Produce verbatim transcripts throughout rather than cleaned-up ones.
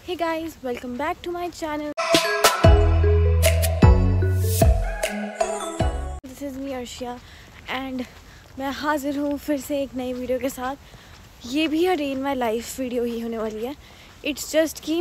Hey guys, welcome back to my channel. This is me Arshia and मैं हाजिर हूँ फिर से एक नई वीडियो के साथ। ये भी a day in my life video ही होने वाली है। इट्स जस्ट कि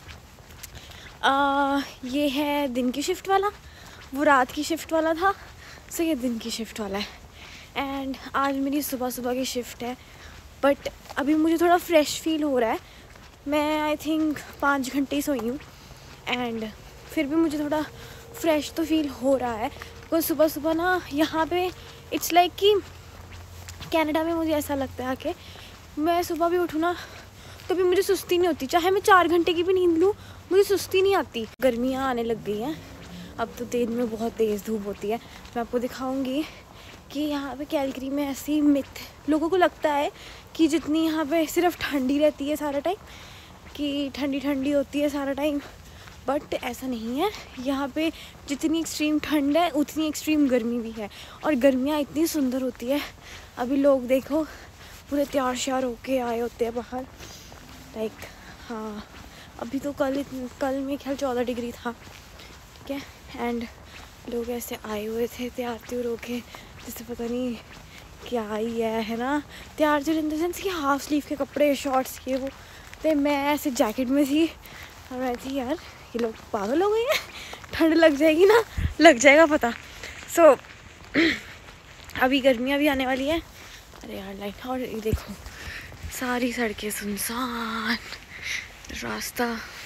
आ, ये है दिन की शिफ्ट वाला, वो रात की शिफ्ट वाला था, सो ये दिन की शिफ्ट वाला है। एंड आज मेरी सुबह सुबह की शिफ्ट है, बट अभी मुझे थोड़ा फ्रेश फील हो रहा है। मैं आई थिंक पाँच घंटे सोई हूँ एंड फिर भी मुझे थोड़ा फ्रेश तो फील हो रहा है। बिकॉज सुबह सुबह ना यहाँ पे इट्स लाइक like कि कनाडा में मुझे ऐसा लगता है कि मैं सुबह भी उठूँ ना तो भी मुझे सुस्ती नहीं होती, चाहे मैं चार घंटे की भी नींद लूँ मुझे सुस्ती नहीं आती। गर्मियाँ आने लग गई हैं, अब तो दिन में बहुत तेज़ धूप होती है। मैं आपको दिखाऊंगी कि यहाँ पे कैलगरी में ऐसी मिथ, लोगों को लगता है कि जितनी यहाँ पे सिर्फ ठंडी रहती है सारा टाइम, कि ठंडी ठंडी होती है सारा टाइम, बट ऐसा नहीं है। यहाँ पे जितनी एक्सट्रीम ठंड है उतनी एक्सट्रीम गर्मी भी है, और गर्मियाँ इतनी सुंदर होती है। अभी लोग देखो पूरे तैयार श्यार होके आए होते हैं बाहर, लाइक हाँ अभी तो कल कल में ख्याल चौदह डिग्री था, ठीक है। एंड लोग ऐसे आए हुए थे तैयार त्योर होके, जैसे पता नहीं क्या ही है है ना। तैयार त्योर इन द सेंस कि हाफ स्लीव के कपड़े, शॉर्ट्स के वो, तो मैं ऐसे जैकेट में थी और मैं थी यार ये लोग पागल हो गए हैं, ठंड लग जाएगी ना, लग जाएगा पता। सो so, अभी गर्मियाँ भी आने वाली है। अरे यार लाइट, और ये देखो सारी सड़कें सुनसान रास्ता।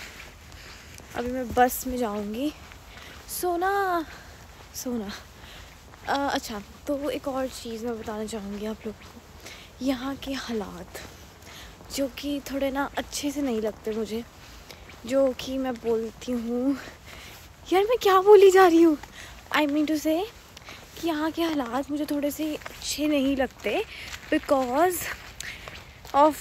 अभी मैं बस में जाऊंगी। सोना सोना आ, अच्छा तो एक और चीज़ मैं बताना चाहूँगी आप लोगों को। यहाँ के हालात जो कि थोड़े ना अच्छे से नहीं लगते मुझे, जो कि मैं बोलती हूँ यार मैं क्या बोली जा रही हूँ, आई मीन टू से कि यहाँ के हालात मुझे थोड़े से अच्छे नहीं लगते बिकॉज ऑफ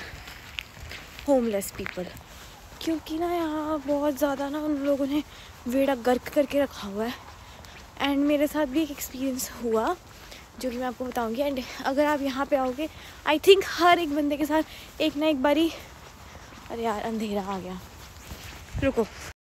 होमलेस पीपल। क्योंकि ना यहाँ बहुत ज़्यादा ना उन लोगों ने वेड़ा गर्क करके रखा हुआ है। एंड मेरे साथ भी एक एक्सपीरियंस हुआ जो कि मैं आपको बताऊंगी। एंड अगर आप यहाँ पे आओगे आई थिंक हर एक बंदे के साथ एक ना एक बारी, अरे यार अंधेरा आ गया, रुको।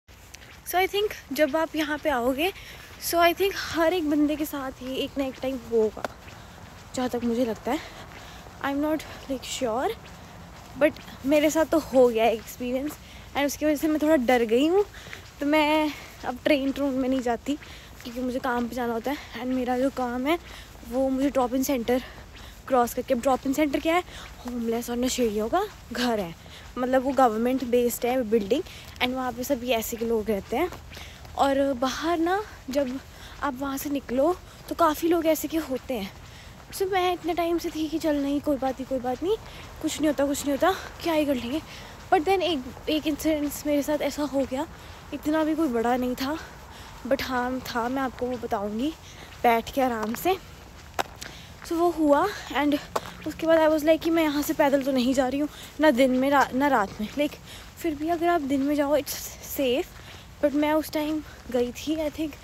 सो आई थिंक जब आप यहाँ पे आओगे सो आई थिंक हर एक बंदे के साथ ही एक ना एक टाइम होगा, जहाँ तक मुझे लगता है। I am not like sure, but मेरे साथ तो हो गया एक्सपीरियंस। एंड उसकी वजह से मैं थोड़ा डर गई हूँ, तो मैं अब ट्रेन ट्रेन में नहीं जाती क्योंकि मुझे काम पे जाना होता है। एंड मेरा जो काम है वो मुझे ड्रॉप इन सेंटर क्रॉस करके, ड्रॉप इन सेंटर क्या है, होमलेस और नशेड़ियों का घर है, मतलब वो गवर्नमेंट बेस्ड है बिल्डिंग। एंड वहाँ पे सभी ऐसे के लोग रहते हैं। और बाहर ना जब आप वहाँ से निकलो तो काफ़ी लोग ऐसे के होते हैं। सो मैं इतने टाइम से थी कि चल नहीं कोई बात नहीं कोई बात नहीं, कुछ नहीं होता कुछ नहीं होता, क्या ही कर लेंगे। बट देन एक एक इंसिडेंस मेरे साथ ऐसा हो गया, इतना भी कोई बड़ा नहीं था बट हाँ था, मैं आपको वो बताऊँगी बैठ के आराम से। सो so, वो हुआ। एंड उसके बाद आई वाज लाइक कि मैं यहाँ से पैदल तो नहीं जा रही हूँ, ना दिन में रा, ना रात में। लाइक फिर भी अगर आप दिन में जाओ इट्स सेफ, बट मैं उस टाइम गई थी आई थिंक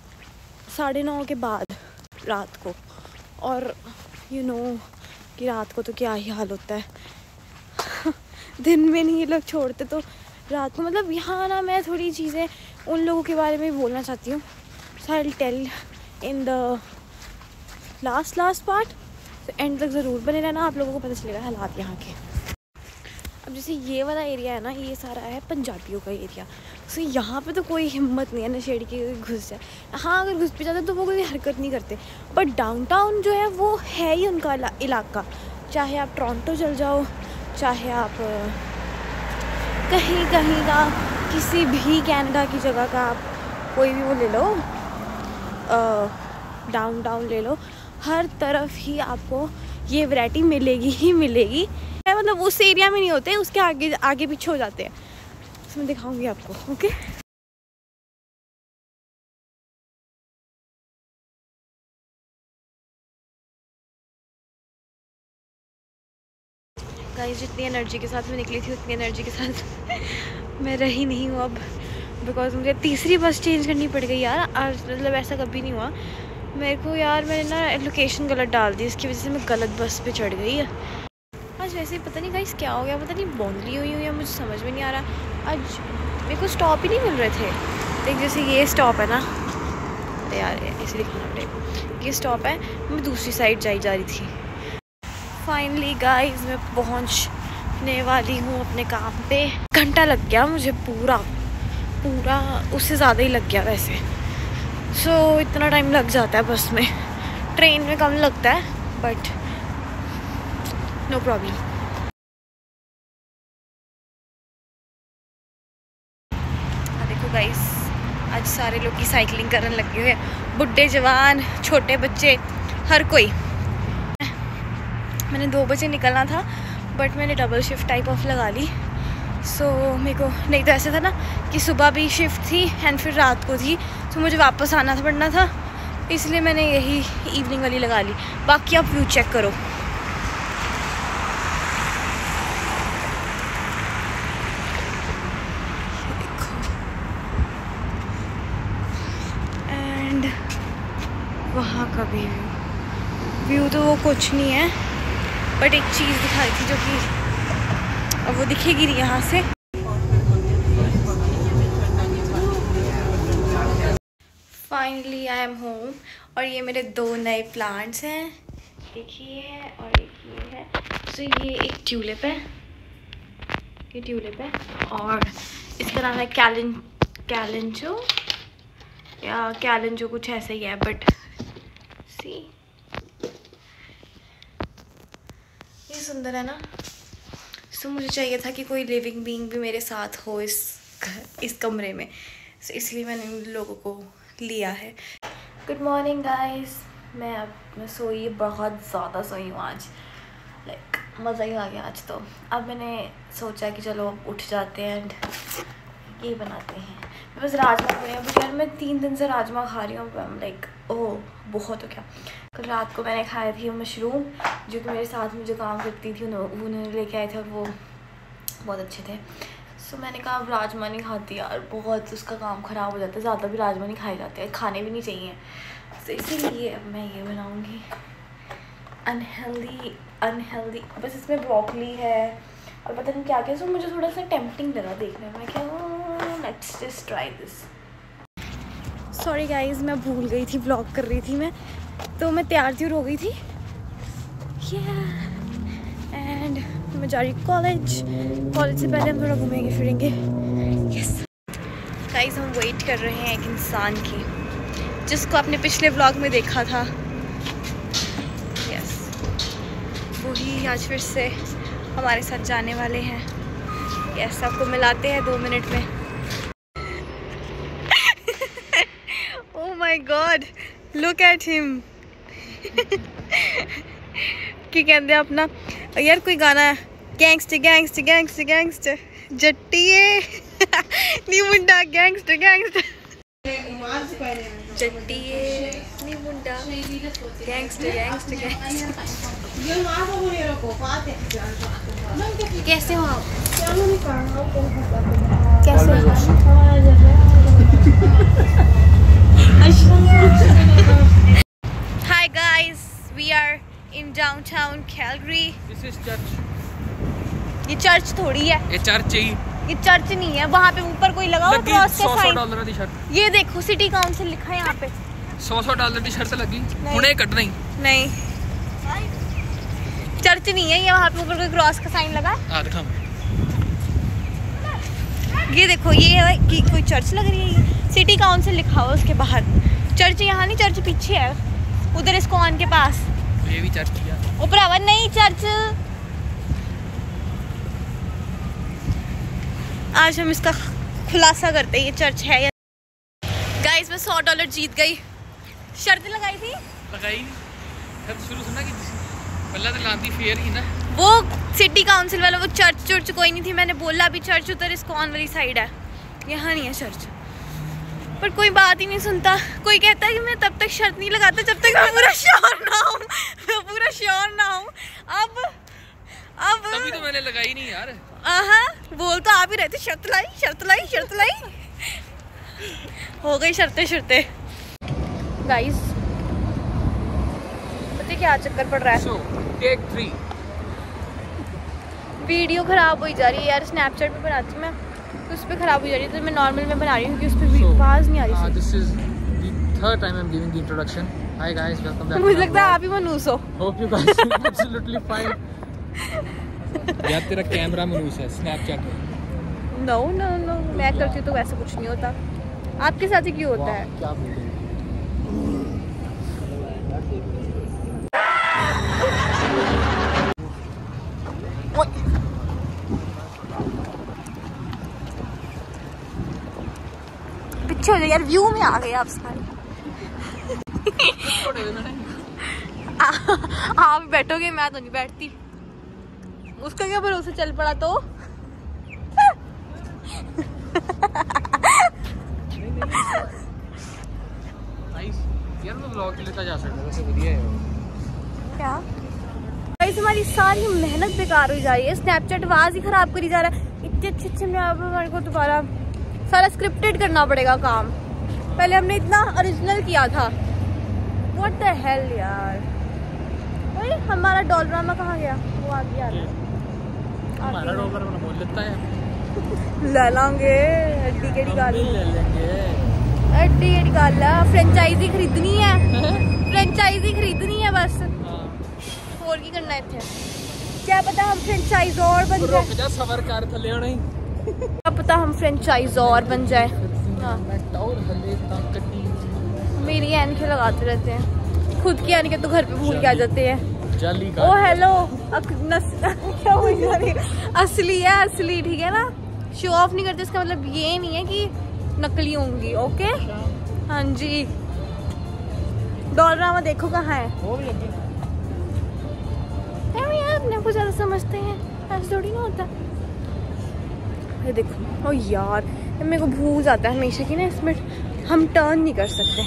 साढ़े नौ के बाद रात को। और यू you नो know, कि रात को तो क्या ही हाल होता है दिन में नहीं ये लोग छोड़ते तो रात को, मतलब यहाँ ना मैं थोड़ी चीज़ें उन लोगों के बारे में बोलना चाहती हूँ। So I will tell in the last last part, तो एंड तक ज़रूर बने रहना, आप लोगों को पता चलेगा हालात यहाँ के। अब जैसे ये वाला एरिया है ना, ये सारा है पंजाबियों का एरिया। सो यहाँ पे तो कोई हिम्मत नहीं है नशेड़ी की घुस जाए। हाँ अगर घुस भी जाते तो वो कोई हरकत नहीं करते, बट डाउनटाउन जो है वो है ही उनका इलाका। चाहे आप टोरंटो चल जाओ, चाहे आप कहीं कहीं का किसी भी कनाडा की जगह का आप कोई भी वो ले लो, डाउनटाउन ले लो, हर तरफ ही आपको ये वैरायटी मिलेगी ही मिलेगी। मतलब उस एरिया में नहीं होते, उसके आगे आगे पीछे हो जाते हैं। तो मैं दिखाऊंगी आपको, ओके। गाइस जितनी एनर्जी के साथ मैं निकली थी उतनी एनर्जी के साथ मैं रही नहीं हूँ अब, बिकॉज मुझे तीसरी बस चेंज करनी पड़ गई यार। आज मतलब ऐसा कभी नहीं हुआ मेरे को यार, मैंने ना लोकेशन गलत डाल दी, इसकी वजह से मैं गलत बस पे चढ़ गई है। आज वैसे ही पता नहीं गाइस क्या हो गया, पता नहीं बौंदली हुई हूँ या मुझे समझ में नहीं आ रहा। आज मेरे को स्टॉप ही नहीं मिल रहे थे। देख जैसे ये स्टॉप है ना यार, इसे दिखाना पड़ेगा, ये स्टॉप है, मैं दूसरी साइड जाई जा रही थी। फाइनली गाइस मैं पहुंचने वाली हूँ अपने काम पे। घंटा लग गया मुझे, पूरा पूरा उससे ज़्यादा ही लग गया वैसे। सो so, इतना टाइम लग जाता है बस में, ट्रेन में कम लगता है बट नो प्रॉब्लम। देखो गाइस आज सारे लोग की साइकिलिंग करने लगे हुए हैं, बुढ़े जवान छोटे बच्चे हर कोई। मैंने दो बजे निकलना था बट मैंने डबल शिफ्ट टाइप ऑफ लगा ली। सो so, मेरे को नहीं तो ऐसे था ना कि सुबह भी शिफ्ट थी एंड फिर रात को थी, तो मुझे वापस आना था पड़ना था, इसलिए मैंने यही इवनिंग वाली लगा ली। बाकी आप व्यू चेक करो, एंड वहाँ का भी व्यू व्यू तो वो कुछ नहीं है बट एक चीज़ दिखाई थी जो कि अब वो दिखेगी नहीं यहाँ से। फाइनली आई एम होम और ये मेरे दो नए प्लांट्स हैं, एक ये है और एक ये है। तो ये एक ट्यूलिप है, ये ट्यूलिप है और इसका नाम है कैलन कैलेंजो या कैलेंजो कुछ ऐसा ही है बट सी ये सुंदर है ना। सो मुझे चाहिए था कि कोई लिविंग बीइंग भी मेरे साथ हो इस इस कमरे में, सो इसलिए मैंने इन लोगों को लिया है। गुड मॉर्निंग गाइस, मैं अब मैं सोई, बहुत ज़्यादा सोई हूँ आज, लाइक मज़ा ही आ गया आज तो। अब मैंने सोचा कि चलो अब उठ जाते हैं एंड ये बनाते हैं। मैं बस राजमा बने हैं बट यार मैं तीन दिन से राजमा खा रही हूँ, लाइक ओह बहुत हो गया। कल रात को मैंने खाए थे मशरूम, जो कि मेरे साथ में जो काम करती थी उन्होंने लेके आए थे और वो बहुत अच्छे थे। सो so, मैंने कहा अब राजमा नहीं खाती यार, बहुत उसका काम ख़राब हो जाता है, ज़्यादा भी राजमा नहीं खाए जाते हैं, खाने भी नहीं चाहिए। तो so, इसीलिए अब मैं ये बनाऊँगी अनहेल्दी अनहेल्दी बस इसमें ब्रोकली है और पता नहीं क्या क्या। सो so, मुझे थोड़ा सा टेम्पटिंग लगा देखने में, क्या let's just try this. Sorry guys मैं भूल गई थी, ब्लॉग कर रही थी मैं, तो मैं तैयार थी और हो गई थी एंड मैं जा रही कॉलेज। कॉलेज से पहले हम थोड़ा घूमेंगे फिरेंगे। यस गाइज हम वेट कर रहे हैं एक इंसान की जिसको आपने पिछले व्लॉग में देखा था। यस वही आज फिर से हमारे साथ जाने वाले हैं। यस आपको मिलाते हैं दो मिनट में। Oh my god look at him. की कहते हैं अपना यार कोई गाना है, गैंगस्टर गैंगस्टर गैंगस्टर गैंगस्टर जट्टिए नी मुंडा गैंगस्टर गैंगस्टर जट्टिए नी मुंडा गैंगस्टर गैंगस्टर गैंगस्टर। कैसे हो आप? कैसे Hi guys, we are in downtown Calgary. This is church. ये चर्च थोड़ी है, ये चर्च ही, ये चर्च नहीं है। वहाँ पे ऊपर कोई लगा हुआ क्रॉस का साइन। डॉलर दी शर्ट। ये देखो सिटी काउंसिल लिखा है यहाँ पे। सौ सौ डॉलर की शर्ट लगी, उन्हें कटना ही नहीं। चर्च नहीं है ये, वहाँ पे ऊपर कोई क्रॉस का साइन लगा है। आ दिखा ये देखो, ये है कि कोई चर्च लग रही है, सिटी काउंसिल लिखा हुआ उसके बाहर। चर्च यहाँ नहीं, चर्च पीछे है उधर इस्कॉन के पास। ये भी चर्च है ओ भरावा नहीं चर्च। आज हम इसका खुलासा करते हैं ये चर्च है या। गाइस मैं सौ डॉलर जीत गई। शर्त लगाई थी लगाई शुरू सुना कि पहला तो लांती फेयर ही ना, वो सिटी काउंसिल वाला, वो चर्च चर्च कोई नहीं थी। मैंने बोला अभी चर्च उधर इस्कॉन वाली साइड है, यहाँ नहीं है चर्च। पर कोई बात ही नहीं सुनता। कोई कहता है कि मैं तब तक शर्त नहीं लगाता जब तक मैं पूरा श्योर ना हूँ, मैं पूरा श्योर ना हूँ। अब अब तभी तो मैंने लगाई नहीं यार। हाँ बोल तो आप ही रहते, शर्त लाई शर्त लाई शर्त लाई। हो गई शर्तें शर्तें। गाइस पता क्या चक्कर पड़ रहा है? so, take three. वीडियो खराब हो जा रही है यार, स्नैपचैट पे बनाती मैं तो उस पर ख़राब हो जा रही है, तो मैं नॉर्मल में बना रही हूँ क्योंकि उस पर आवाज़ नहीं आ रही। This is the third time I am giving the introduction. Hi guys, welcome back. मुझे लगता है आप ही मनूस हो। Hope you guys absolutely fine. यार तेरा कैमरा मनूस है स्नैपचैट में। नो नो नो, मैं करती हूँ तो वैसे कुछ नहीं होता। आपके साथ ही क्यों होता है? क्या बोल रहे हैं? पीछे हो जाए यार, व्यू में आ गए आप सारे। आप बैठोगे, मैं तो नहीं बैठती। उसका क्या भरोसा, चल पड़ा तो। यार मैं व्लॉग लेता जा सकता हूं, वैसे बढ़िया है। क्या गाइस, हमारी सारी मेहनत बेकार हो जा रही है। स्नैपचैट आवाज ही खराब करी जा रहा है। इतने अच्छे अच्छे में अब हमारे को दोबारा सारा स्क्रिप्टेड करना पड़ेगा काम। पहले हमने इतना ओरिजिनल किया था। व्हाट द हेल यार। अरे हमारा डॉलरामा कहाँ गया? वो आ गया ना, हमारा डॉलरामा बोल लेता है। ले लांगे, हड्डी केड़ी गाली ले लेंगे। हड्डी केड़ी गाल है। फ्रेंचाइजी खरीदनी है। फ्रेंचाइजी खरीदनी है बस। और की करना है इत्थे? क्या पता हम फ्रेंचाइज और बन जाए। रुक जा, सबर कर, थले होना ही। क्या पता हम फ्रेंचाइज और बन जाए। हाँ। मेरी ऐनकें लगाते रहते हैं, खुद की ऐनकें तो घर पे भूल के आ जाते हैं। जाली ओ हेलो, नस क्या बोल रही है? असली है, असली, ठीक है ना। शो ऑफ नहीं करते, इसका मतलब ये नहीं है कि नकली होंगी। ओके, हाँ जी। डॉलरामा देखो कहाँ है। वो भी लगी यार, अपने को ज्यादा समझते हैं, ऐसा थोड़ी ना होता। ये देखो, ओ यार मेरे को भूल जाता है हमेशा कि ना इसमें हम टर्न नहीं कर सकते।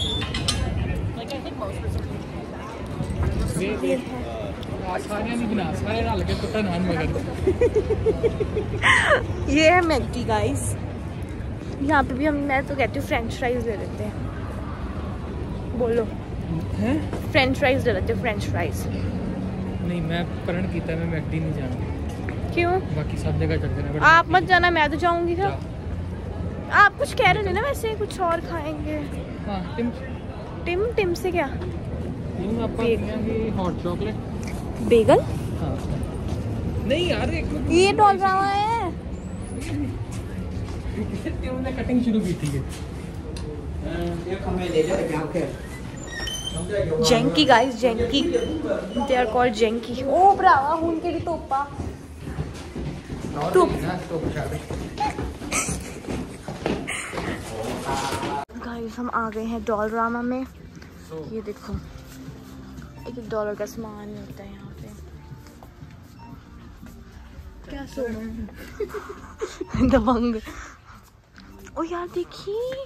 ये है मैकडी गाइस। यहाँ पे भी हम, मैं तो कहती हूँ फ्रेंच फ्राइज ले लेते हैं। बोलो, फ्रेंच फ्राइज ले लेते हैं, फ्रेंच फ्राइज। नहीं, मैं प्रण कीता, मैं मैकडी नहीं जाना। क्यों? बाकी सब जगह चल जाना। आप मत जाना, मैं तो जाऊंगी। तो आप कुछ कह रहे थे ना, वैसे कुछ और खाएंगे। हाँ, टिम टिम टिम से क्या? Hot chocolate bagel. हाँ। नहीं यार, एक ये डॉलरामा है। ने कटिंग शुरू की थी। जेंकी गाइस, जेंकी, दे आर कॉल्ड जेंकी। ओ भरावा, हुन केड़ी तोपा तोप। गाइस हम आ गए हैं डॉलरामा में। ये देखो, एक एक डॉलर का सामान मिलता है यहाँ पे। क्या सोना दबंग। ओ यार देखिए,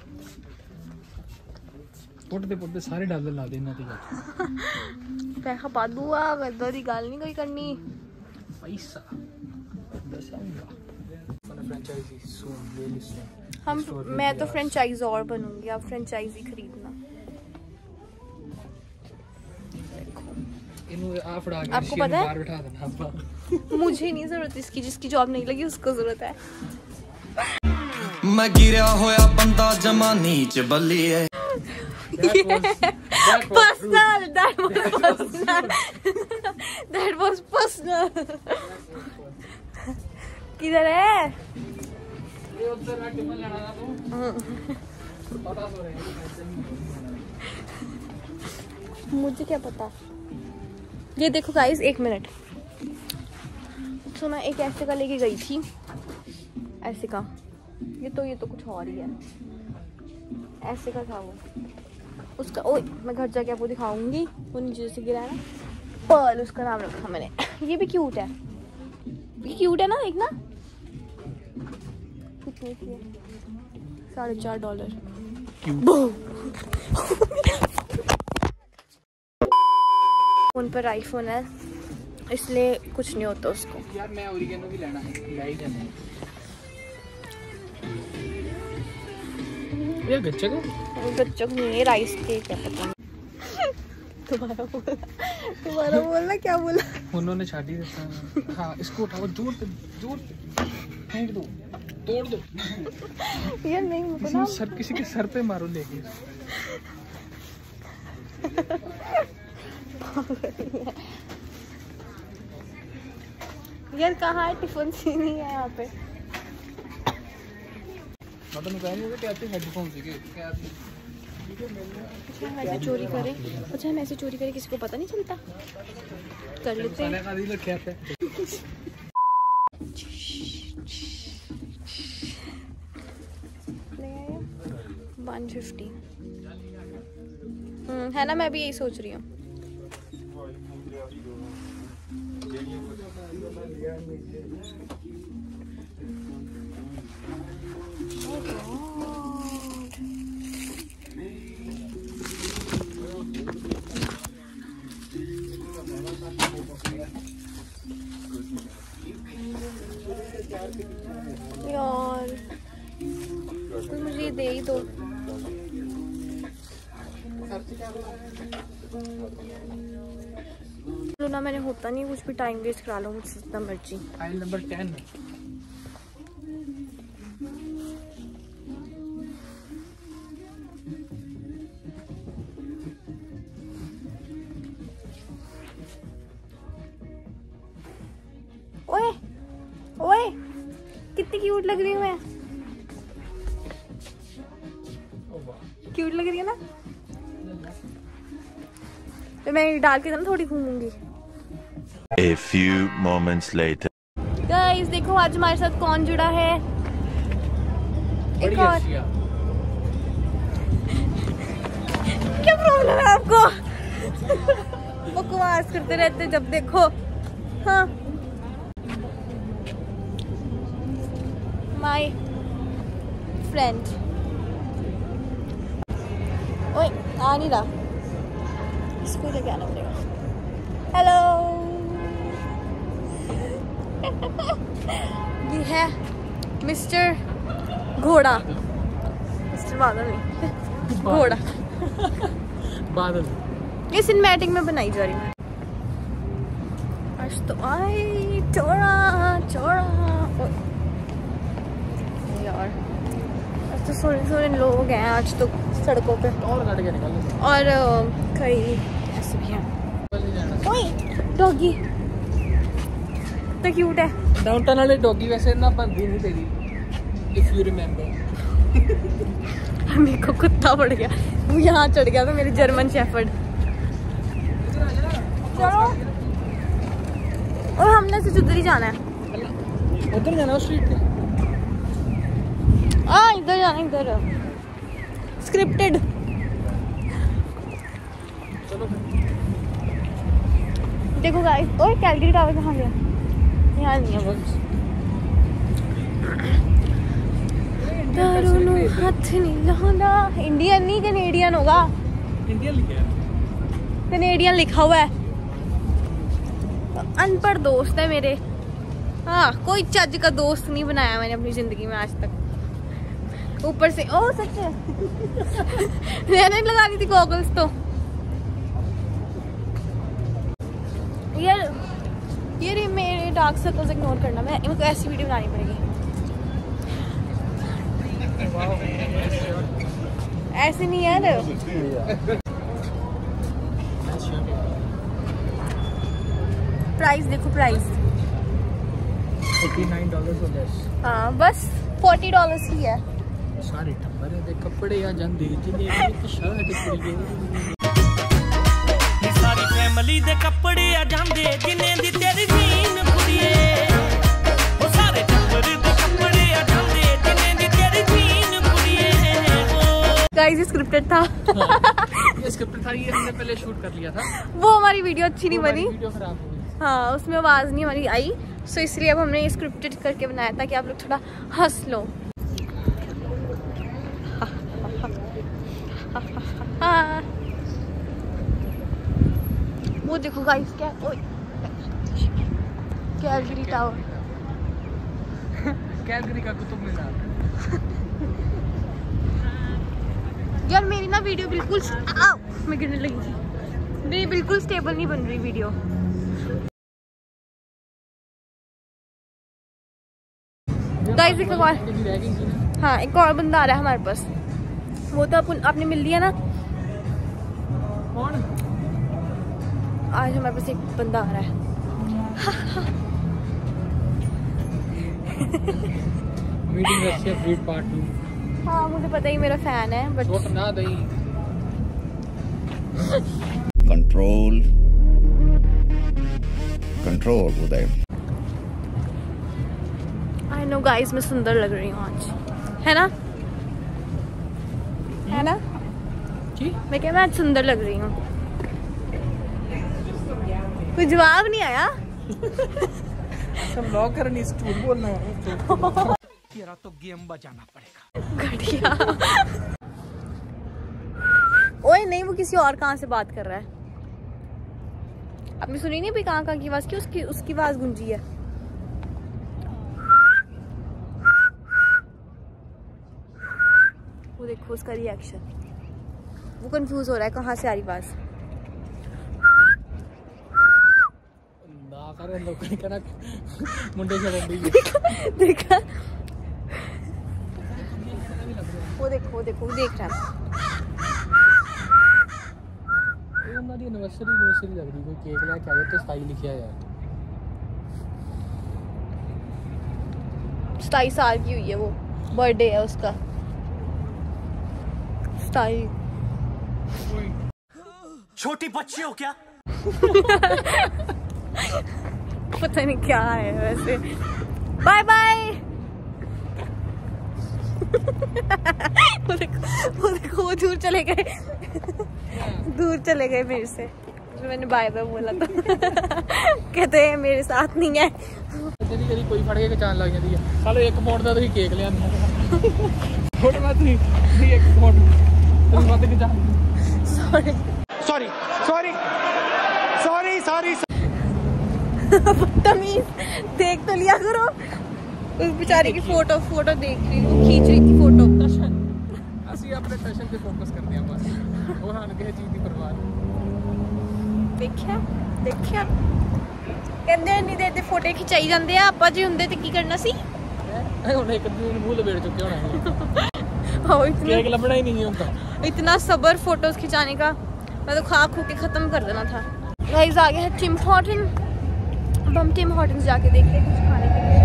पुटते पुटते सारे डॉलर ला देना थी। पैसा पा दूंगा, गद्दा दी गल नहीं कोई करनी। पैसा दसाऊंगा। फ्रेंचाइजी सून ले लिस्ट। हम मैं तो फ्रेंचाइज और बनूंगी, आप फ्रेंचाइजी खरीदना। आपको पता है, बैठा देना। मुझे नहीं जरूरत इसकी, जिसकी जॉब नहीं लगी उसको जरूरत है। मैं गिरा होया बंदा जमानी च बल्ली है। Personal, that was personal, that was personal. किधर है? ये उधर ना टिफिन लेना था तू। पता सो रहे मुझे क्या पता। ये देखो गाइस, एक मिनट। तो मैं एक ऐसे का लेके गई थी, ऐसे का। ये तो ये तो कुछ और ही है। ऐसे का था वो, उसका। ओए, मैं घर जाके आपको दिखाऊंगी। वो नीचे से गिरा है ना, पर्ल उसका नाम रखा मैंने। ये भी क्यूट है, ये क्यूट है ना। एक ना कितने की है? साढ़े चार डॉलर। फोन पर आईफोन है, इसलिए कुछ नहीं होता उसको। यार मैं ओरिगेनो भी लेना है, ले जाना है। ये गच्चा का गच्चा नहीं है, राइस केक है। पता नहीं तुम्हारा बोला, तुम्हारा बोलना क्या बोला? उन्होंने छाटी देता। हाँ, इसको उठाओ, जोर से जोर से फेंक दो। तोड़ दो यार नहीं मुझे ना सर, किसी के सर पे मारो लेके। यार कहाँ है टिफिन सी नहीं है यहाँ पे। मैं तो कह रही हूँ कि आते हेडफोन सीखे क्या अच्छा हम ऐसे चोरी करें, अच्छा हम ऐसे चोरी करें किसी को पता नहीं चलता, कर लेते हैं। वन फिफ्टी है ना, मैं भी यही सोच रही हूँ। यार तो मुझे दे ही दो। लो ना, मैंने होता नहीं कुछ भी, टाइम वेस्ट करा लो मुझसे जितना मर्जी। File number ten. ओए ओए कितनी क्यूट लग रही हूँ मैं, क्यूट लग रही है ना। तो मैं डाल के ना थोड़ी घूमूंगी। A few moments later. Guys देखो आज हमारे साथ कौन जुड़ा है, एक और। क्या प्रॉब्लम है आपको? बकवास करते रहते जब देखो। हाँ माय फ्रेंड। ओए आ नहीं रहा, इसको लेके आना पड़ेगा। हेलो ये है मिस्टर घोड़ा, मिस्टर बादल नहीं घोड़ा। बादल ये सिनेमैटिक में बनाई जा रही है। आज तो आई चौड़ा चौड़ा यार, आज तो सोने सोने लोग हैं आज तो सड़कों पे, और गाड़ी के निकाल और कई ऐसे भी हैं। ओए डॉगी तो क्यूट है। डाउनटाउन वाले डॉगी वैसे ना बंदी नहीं तेरी, इफ यू रिमेम्बर। मेरे को कुत्ता पड़ गया, वो यहाँ चढ़ गया था, मेरे जर्मन शेफर्ड। चलो और हमने से उधर ही जाना है, उधर जाना स्ट्रीट पे। हाँ इधर जाना, इधर स्क्रिप्टेड। चलो देखो गाइस, ओए कैलगरी टावर कहाँ गया? यहाँ नहीं है बस। दारूनु हाथ नहीं लाना, इंडियन नहीं कनेडियन होगा। इंडिया लिखा है, कनेडियन लिखा हुआ है। अनपढ़ दोस्त है मेरे। हाँ कोई चज का दोस्त नहीं बनाया मैंने अपनी जिंदगी में आज तक। ऊपर से ओ सच है मैंने लगानी थी गॉगल्स तो। यार ये मेरे डार्क सर्कल्स इग्नोर करना, मैं इनको ऐसी वीडियो बनानी पड़ेगी। ऐसे नहीं यार, प्राइस देखो प्राइस उनचास डॉलर और लेस। हाँ बस चालीस डॉलर्स ही है। सारे टब्बर दे कपड़े आ जांदे जिन्ने एक शर्ट कुड़िए, सारी फैमिली दे कपड़े आ जांदे जिन्ने दी तेरी जीन कुड़िए, ओ सारे टब्बर दे कपड़े आ जांदे जिन्ने दी तेरी जीन कुड़िए। गाइस ये स्क्रिप्टेड था। ये स्क्रिप्ट था, ये हमने पहले शूट कर लिया था। वो हमारी वीडियो अच्छी नहीं बनी, वीडियो खराब हो गई। हाँ उसमें आवाज़ नहीं हमारी आई, सो इसलिए अब हमने ये स्क्रिप्टेड करके बनाया ताकि आप लोग थोड़ा हंस लो। हाँ वो देखो गाइस क्या, ओए कैलगरी टावर, कैलगरी का कुतुब मीनार। यार मेरी ना वीडियो बिल्कुल आओ मैं गिरने लगी थी, मेरी बिल्कुल स्टेबल नहीं बन रही वीडियो। गाइस एक और, हाँ एक और बंदा आ रहा है हमारे पास। वो तो अपन आपने मिल लिया ना। कौन? आज हमारे पास एक बंदा आ रहा है। Meeting Russia breed part two. हाँ मुझे पता ही मेरा फैन है बट छोट ना दई। Control control Uday. I know guys मैं सुंदर लग रही हूँ आज, है ना? है ना? जी? मैं क्या मैं आज सुंदर लग रही हूँ? कोई जवाब नहीं आया। सब ब्लॉग करनी झूठ बोलना है। तेरा तो गेम बजाना पड़ेगा। घटिया। ओए नहीं, वो किसी और कहाँ से बात कर रहा है। आपने सुनी नहीं भी कहाँ कहाँ की आवाज की? उसकी उसकी आवाज गूंजी है। वो देखो उसका रिएक्शन, वो कंफ्यूज हो रहा है कहाँ से आ रही आवाज। ना कर लोग ने कहना मुंडे से बंदी। देखा वो देखो वो देखो वो देख रहा है। ये हमारी एनिवर्सरी एनिवर्सरी लग रही, कोई केक लेके आ गया तो स्टाइल लिखा यार। सताईस साल की हुई है वो, बर्थडे है उसका। स्टाइल छोटी बच्ची हो क्या? पता नहीं क्या है वैसे। Bye bye. वो देखो वो देखो वो दूर चले गए। दूर चले गए मेरे से। जो मैंने बाय बाय बोला था। कहते हैं मेरे साथ नहीं है। तेरी तेरी कोई फड़ के चांद लग जाती है। चलो एक पौंड का तो केक ले आंदा। थोड़ा बात नहीं एक पौंड तेरी बात के चांद। Sorry sorry sorry sorry sorry. बदतमीज, देख तो लिया करो। उस बेचारे की फोटो फोटो देख रही, वो खींच रही थी फोटो। ਅਸੀਂ ਆਪਣੇ ਪੈਸ਼ਨ ਤੇ ਫੋਕਸ ਕਰਦੇ ਆਂ ਬਸ। ਉਹ ਸਾਨੂੰ ਕਿਸੇ ਚੀਜ਼ ਦੀ ਪਰਵਾਹ ਨਹੀਂ। ਦੇਖਿਆ ਦੇਖਿਆ ਕਹਿੰਦੇ ਇੰਨੀ ਦੇਰ ਦੇ ਫੋਟੋ ਖਿਚਾਈ ਜਾਂਦੇ ਆ, ਆਪਾਂ ਜੀ ਹੁੰਦੇ ਤੇ ਕੀ ਕਰਨਾ ਸੀ? ਐ ਹੁਣ ਇੱਕ ਦਿਨ ਮੂੰਹ ਲਵੇੜ ਚੁੱਕੇ ਹੋਣਾ ਹੈ। हाँ, इतना केक लबड़ा ही नहीं होता। इतना सबर फोटोज खिंचाने का, मैं तो खा खू के खत्म कर देना था। गाइस आ गया है टिम हॉर्टन। अब हम टिम हॉर्टन जाके देखते हैं कुछ खाने के लिए।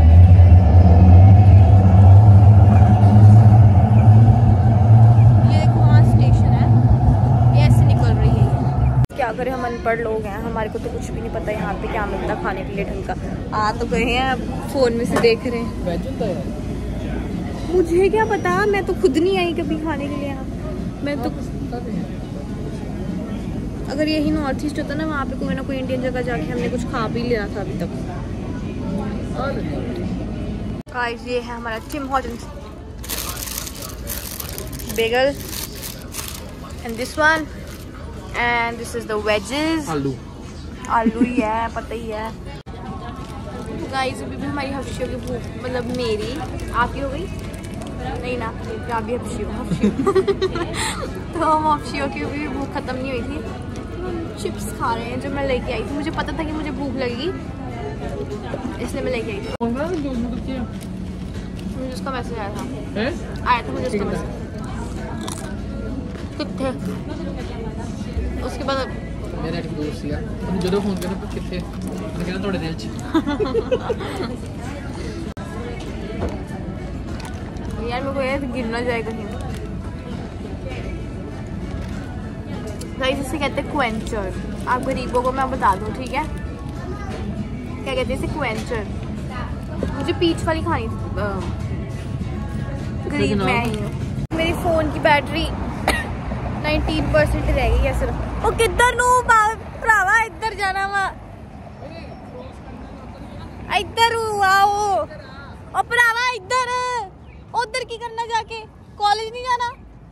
ये देखो वहाँ स्टेशन है, ये ऐसे निकल रही है। क्या करें, हम अनपढ़ लोग हैं, हमारे को तो कुछ भी नहीं पता यहाँ पे क्या मिलता खाने के लिए ढंग का। आ तो गए हैं, अब फोन में से देख रहे हैं। वेज होता है मुझे क्या पता, मैं तो खुद नहीं आई कभी खाने के लिए यहाँ। मैं तो अगर यही नॉर्थ ईस्ट होता ना, वहाँ पे कोई ना कोई इंडियन जगह जाके हमने कुछ खा भी लेना था अभी तक। गाइस ये है हमारा Tim Hortons bagel and this one and this is the wedges. आलू आलू ही है, पता ही है। गाइस अभी भी हमारी हफ्शियों की भूख, मतलब मेरी, आपकी हो गई नहीं ना, आप भी हफ्शियों हफ्शियों। तो हम हफ्शियों की भी भूख खत्म नहीं हुई थी। चिप्स खा रहे हैं जो मैं लेके आई थी। मुझे पता था कि मुझे भूख लगेगी, इसलिए मैं लेके आई थी। मुझे उसका मैसेज आया था हैं? आया था मुझे उसका मैसेज। कितने उसके बाद मेरा एक दोस्त ਸੀਗਾ, ਉਹਨੂੰ ਜਦੋਂ ਫੋਨ ਕਰਨਾ ਤੂੰ ਕਿੱਥੇ, ਮੈਂ ਕਹਿੰਦਾ ਤੁਹਾਡੇ ਦਿਲ 'ਚ। यार मेरे को ये गिर ना जाए कहीं। गाइस इसे कहते हैं क्वेंचर। आप गरीबों को मैं बता दूं, ठीक है क्या कहते हैं इसे? क्वेंचर। मुझे पीच वाली खानी थी। गरीब मैं ही हूँ। मेरी फोन की बैटरी नाइनटीन परसेंट रह गई है सिर्फ। ओ किधर नू भरावा, इधर जाना वा, इधर आओ। ओ भरावा इधर, उधर की करना जाके, कॉलेज नहीं जाना?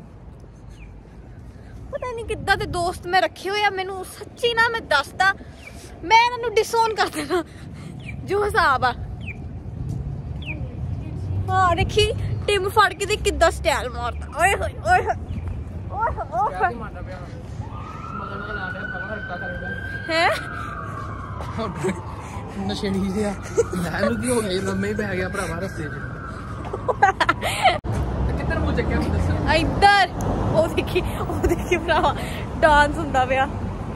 पता नहीं किद्दां दे दोस्त मैं रखे हुए, मैनू सच्ची ना मैं दसदा, मैं इन्हां नू डिसोन कर देना जो हिसाब आ। हाँ देखी टिम फड़ के दे किद्दां स्टाइल मारदा। ओए होए ओए होए ओए है ਨਸ਼ੇੜੀ ਜਿਹਾ ਮੈਂ ਨੂੰ ਕੀ ਹੋ ਗਿਆ, ਲੰਮੇ ਹੀ ਪੈ ਗਿਆ ਭਰਾਵਾ ਰਸਤੇ 'ਚ। किधर मुझे क्या दस इधर वो देखी वो देखी भरावा डांस ਹੁੰਦਾ ਪਿਆ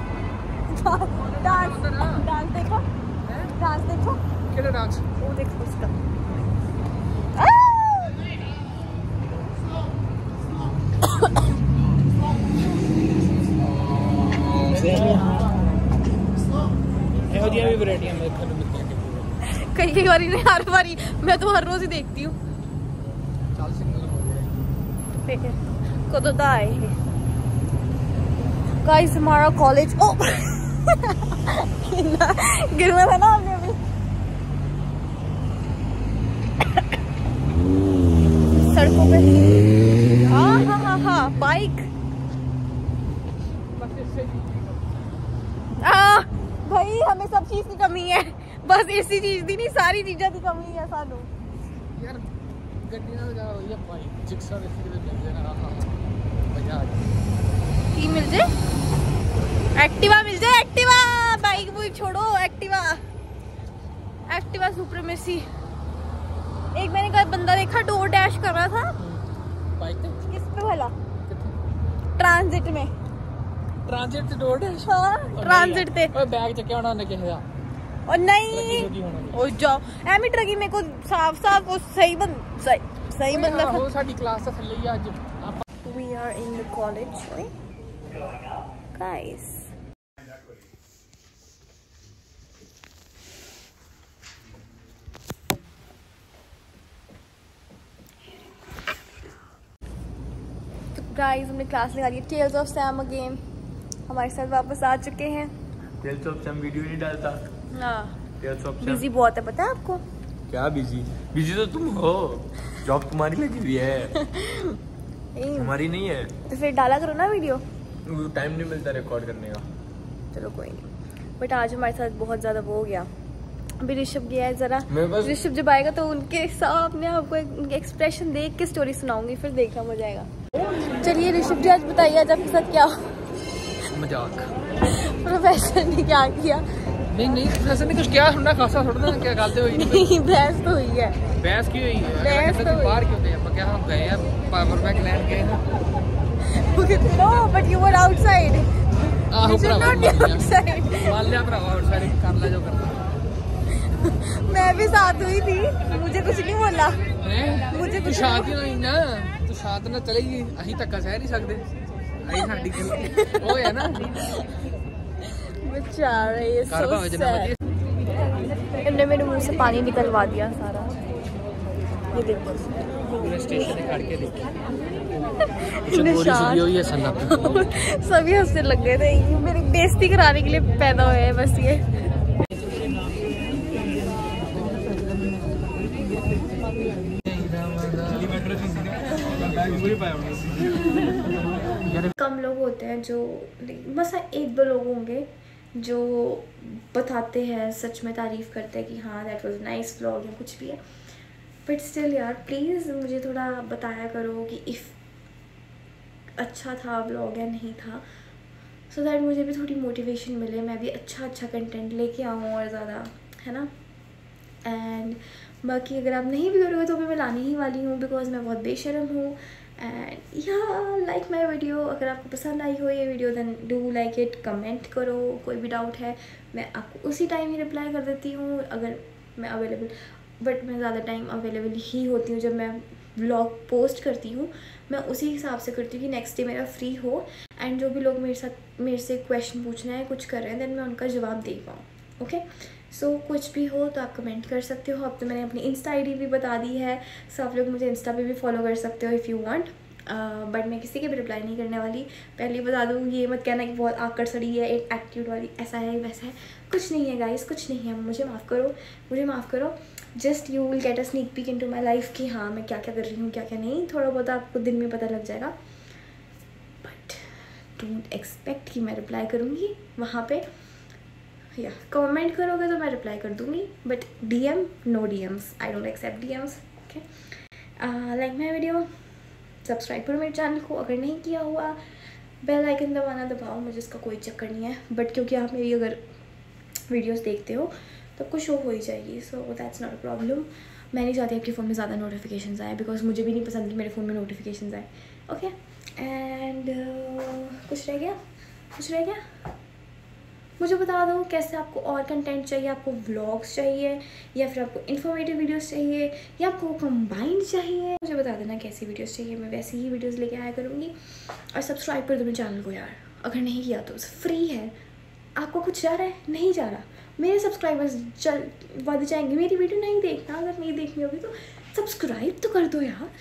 डांस डांस देखो डांस देखो ਕਿਹੜਾ ਡਾਂਸ वो देखो उसका ਇਹੋ ਜਿਹੀਆਂ ਵੀ ਵੈਰਾਈਟੀਆਂ ਦੇਖਣ ਨੂੰ ਮਿਲਦੀਆਂ कई कई बारी नहीं हर बारी मैं तो हर रोज ही देखती हूँ ਚੱਲ ਸਿੰਗਲ ਹੋ ਗਿਆ फिर कदों दा आए हे गाइस हमारा कॉलेज ओ गिरना था ना हमने अभी सड़कों पे हाँ हाँ हाँ हाँ बाइक आ भाई हमें सब चीज की कमी है बस इसी चीज की नहीं सारी चीजों की कमी है सानू ਯਾਰ ਗੱਡੀਆਂ ਦਾ ਜਾ ਹੋਈ ਆ ਭਾਈ ਜਿਕਸਾ ਦੇ ਕਿਤੇ ਮਿਲ ਜਾਣਾ ਆਹਾ ਮਜ਼ਾ ਆ ਗਿਆ की मिल जाए एक्टिवा मिल जाए एक्टिवा बाइक बुक छोड़ो एक्टिवा एक्टिवा सुप्रीमेसी एक मैंने कल बंदा देखा डोर डैश कर रहा था ਬਾਈਕ ਤੇ किस पे भला ट्रांजिट में ਟ੍ਰਾਂਜ਼ਿਟ ਤੇ ਡੋਰ ਡੈਸ਼ हाँ ट्रांजिट ते ਓਏ ਬੈਗ ਚੱਕਿਆ ਹੋਣਾ ਉਹਨੇ ਕਿਸੇ ਦਾ और नहीं ਲੱਗੀ ਹੋਣਾ ओ जाओ एमी ट्रकी मेरे को साफ साफ वो सही बन सही सही बंदा था ਉਹ ਸਾਡੀ ਕਲਾਸ ਤੋਂ ਥੱਲੇ ਹੀ ਅੱਜ ਆਪਾਂ we are in the college right? guys guys हमने क्लास लगा ली टेल्स ऑफ सैम अगेन हमारे साथ वापस आ चुके हैं टेल्स ऑफ सैम वीडियो नहीं डालता हाँ टेल्स ऑफ सैम बिजी बहुत है पता है आपको क्या बिजी बिजी तो तुम हो जॉब तुम्हारी लगी हुई है नहीं, हमारी नहीं है तो फिर डाला करो ना वीडियो टाइम नहीं मिलता रिकॉर्ड करने का चलो कोई नहीं बट आज हमारे साथ बहुत ज़्यादा वो हो गया अभी ऋषभ गया है ज़रा मैं बस ऋषभ जब आएगा तो उनके सामने आपको एक उनके एक्सप्रेशन देख के स्टोरी सुनाऊंगी फिर देखना मजा आएगा चलिए ऋषभ जी आज बताइए आज आपके साथ क्या मजाक प्रोफेसर ने क्या किया नहीं नहीं प्रोफेसर ने कुछ किया सुनना खासा थोड़ा ना क्या गलती हुई नहीं बहस तो हुई है बहस की हुई है बहस कहते तो थे बाहर क्यों गए ਆਪਾਂ क्या हम गए हैं पावर बैंक लैंड गए हैं no but you were outside ਆਹੋ ਭਰਾਵਾ आउटसाइड मान लिया भरावा आउटसाइड कर ला जो करना मैं भी साथ हुई थी मुझे कुछ नहीं बोला है मुझे तू कुछ शांत ही ना तू शांत ना चलेगी ਅਸੀਂ ਧੱਕਾ ਸਹਿ ਨਹੀਂ ਸਕਦੇ ਅਸੀਂ ਸਾਡੀ ਗੱਲ ਉਹ ਹੈ ਨਾ बेचारा ये ਘਰ so ਭਾਵੇਂ ਜਿੰਨਾ sad ਮਰਜ਼ੀ इन्होंने मेरे मुंह से पानी निकलवा दिया सारा ये देखो पूरे स्टेशन पे खड़ के देखी निशान हुई है सन्ना सभी हंसने लग गए थे मेरी बेइज्जती कराने के लिए पैदा हुए हैं बस ये कम लोग होते हैं जो बस एक दो लोग होंगे जो बताते हैं सच में तारीफ़ करते हैं कि हाँ दैट वाज नाइस व्लॉग या कुछ भी है बट स्टिल यार प्लीज़ मुझे थोड़ा बताया करो कि इफ़ अच्छा था व्लॉग या नहीं था सो so दैट मुझे भी थोड़ी मोटिवेशन मिले मैं भी अच्छा अच्छा कंटेंट लेके आऊँ और ज़्यादा है ना एंड बाकी अगर आप नहीं भी करोगे तो भी मैं लाने ही वाली हूँ बिकॉज मैं बहुत बेशरम हूँ एंड या लाइक माई वीडियो अगर आपको पसंद आई हो ये video then do like it comment करो कोई भी डाउट है मैं आपको उसी टाइम ही रिप्लाई कर देती हूँ अगर मैं अवेलेबल बट मैं ज़्यादा टाइम अवेलेबल ही होती हूँ जब मैं व्लॉग पोस्ट करती हूँ मैं उसी हिसाब से करती हूँ कि नेक्स्ट डे मेरा फ्री हो एंड जो भी लोग मेरे साथ मेरे से क्वेश्चन पूछना है कुछ कर रहे हैं देन मैं उनका जवाब दे पाऊँ ओके सो so, कुछ भी हो तो आप कमेंट कर सकते हो अब तो मैंने अपनी इंस्टा आईडी भी बता दी है सो आप लोग मुझे इंस्टा पे भी फॉलो कर सकते हो इफ़ यू वांट बट मैं किसी के भी रिप्लाई नहीं करने वाली पहले बता दूँ ये मत कहना कि बहुत आकड़ सड़ी है एक एटीट्यूड वाली ऐसा है वैसा है कुछ नहीं है गाइस कुछ नहीं है मुझे माफ़ करो मुझे माफ़ करो just you will get a sneak peek into my life कि हाँ मैं क्या क्या कर रही हूँ क्या क्या नहीं थोड़ा बहुत आपको दिन में पता लग जाएगा बट डोंट एक्सपेक्ट कि मैं रिप्लाई करूँगी वहाँ पे या कमेंट करोगे तो मैं रिप्लाई कर दूँगी but D M no D Ms I don't accept D Ms okay like my video subscribe करो मेरे चैनल को अगर नहीं किया हुआ बेल आइकन दबाना दबाओ मुझे इसका कोई चक्कर नहीं है बट क्योंकि आप मेरी अगर वीडियोस देखते हो तो आपको शो हो ही जाएगी so that's not a problem मैं नहीं चाहती आपके फ़ोन में ज़्यादा नोटिफिकेशंस आए, बिकॉज मुझे भी नहीं पसंद कि मेरे फ़ोन में नोटिफिकेशंस आए। ओके, एंड कुछ रह गया कुछ रह गया मुझे बता दो कैसे आपको और कंटेंट चाहिए। आपको व्लॉग्स चाहिए या फिर आपको इन्फॉर्मेटिव वीडियोस चाहिए या आपको कंबाइंड चाहिए, मुझे बता देना कैसी वीडियोस चाहिए। मैं वैसे ही वीडियोस लेके आया करूँगी। और सब्सक्राइब कर दो मेरे चैनल को यार, अगर नहीं किया तो फ्री है। आपको कुछ जा रहा है? नहीं जा रहा। मेरे सब्सक्राइबर्स चल बढ़ जाएंगे। मेरी वीडियो नहीं देखना, अगर नहीं देखनी होगी तो सब्सक्राइब तो कर दो यार,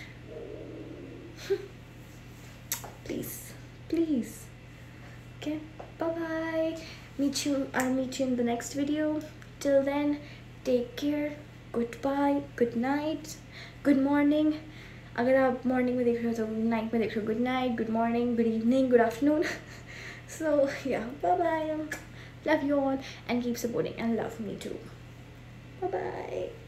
please please. Okay, bye bye. Meet you, I'll meet you in the next video. Till then, take care. Goodbye, good night, good morning. अगर आप morning में देख रहे हो तो night में देख रहे हो good night, good morning, good evening, good afternoon. So yeah, bye bye. Love you all and keep supporting and love me too. Bye bye.